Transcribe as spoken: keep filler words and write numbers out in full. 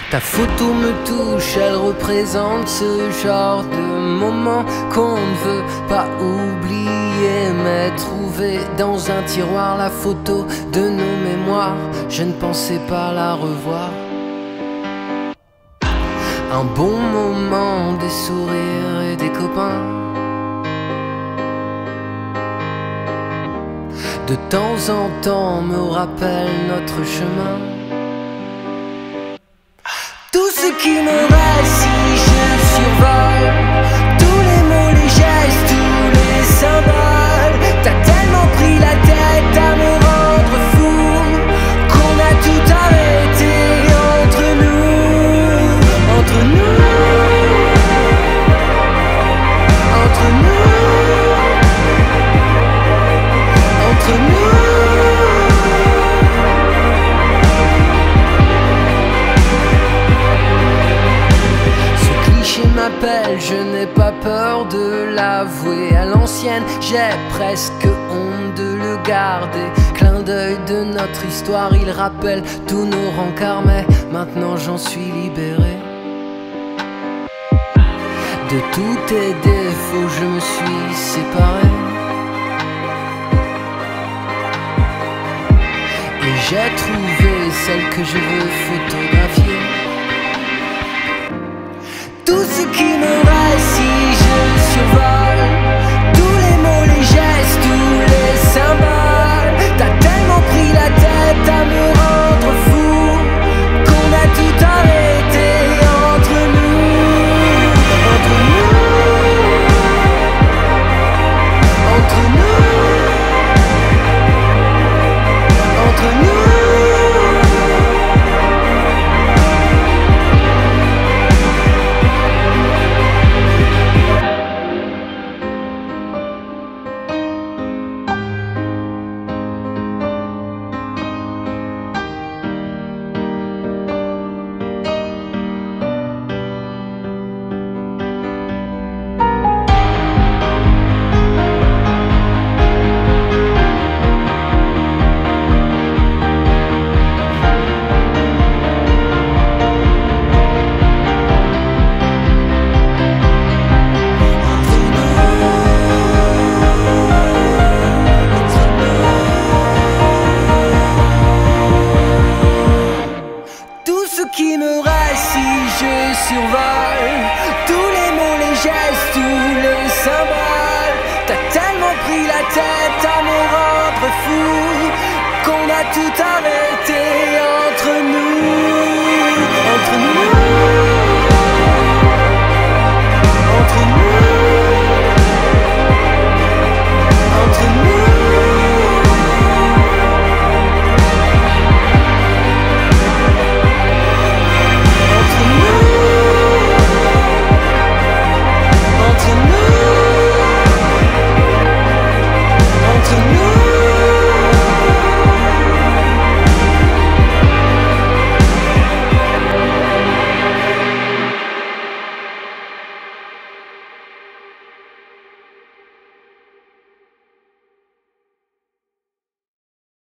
Ta photo me touche, elle représente ce genre de moment qu'on ne veut pas oublier. Mais trouver dans un tiroir la photo de nos mémoires, je ne pensais pas la revoir. Un bon moment, des sourires et des copains. De temps en temps me rappelle notre chemin. Tout ce qui me reste si je survole tous les mots, les gestes, tous les symboles. T'as tellement pris la tête à me rendre fou qu'on a tout arrêté entre nous, entre nous, entre nous, entre nous. Je n'ai pas peur de l'avouer. À l'ancienne, j'ai presque honte de le garder. Clin d'œil de notre histoire, il rappelle tous nos rencarts. Mais maintenant j'en suis libéré. De tous tes défauts, je me suis séparé. Et j'ai trouvé celle que je veux photographier. Tout ce qui me reste si je survole tous les mots, les gestes, tous les symboles. T'as tellement pris la tête à me rendre fou qu'on a tout arrêté entre nous, entre nous, entre nous, entre nous. Qui me reste si je survole tous les mots, les gestes, tous les symboles. T'as tellement pris la tête à me rendre fou qu'on a tout